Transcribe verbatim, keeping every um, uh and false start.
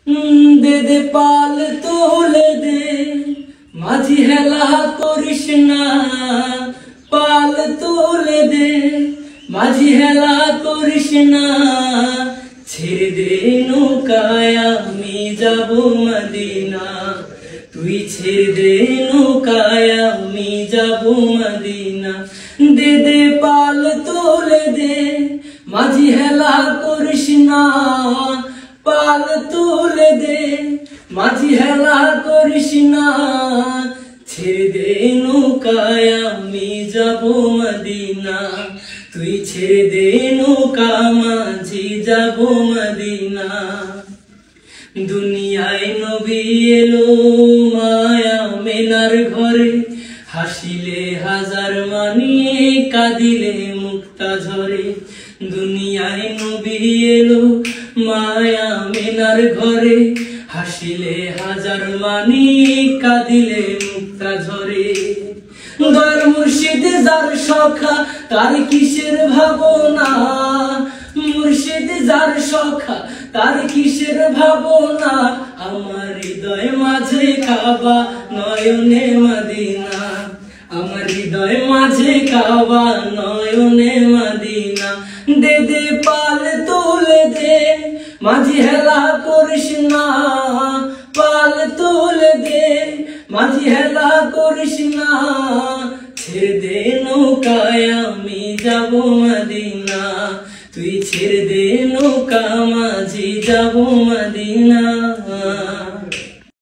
দে দে পাল তুলে দে মাঝি হেলা করিস না, পাল তুলে দে মাঝি হেলা করিস না, ছেড়ে দে নৌকায় আমি যাব মদিনা, তুই ছেড়ে দে নৌকায় আমি যাব মদিনা। দে দে পাল তুলে দে মাঝি হেলা করিস না, পাল তুলে দে মাঝি হেলা করিস না, ছেড়ে দে নৌকায় আমি যাব মদিনা, তুই ছেড়ে দে নৌকা মাঝি যাব মদিনা। দুনিয়ায় নবী এলো মায়া মেনার ঘরে, হাসিলে হাজার মানি কাঁদিলে মুক্তা ঝরে। দুনিয়ায় নবী এলো মায়া মেনার ঘরে, হাসিলে হাজার মানি কাঁদিলে মুক্তা ঝরে। দয়ার মুর্শিদ যার সখা তার কিসের ভাবনা, মুর্শিদ যার সখা তার কিসের ভাবনা, আমার হৃদয় মাঝে কাবা নয়নে মদিনা, আমার হৃদয় মাঝে কাবা নয়নে মদিনা। দে দে পাল তুলে দে মাঝি হেলা করিস না, পাল তুলে দে মাঝি হেলা করিস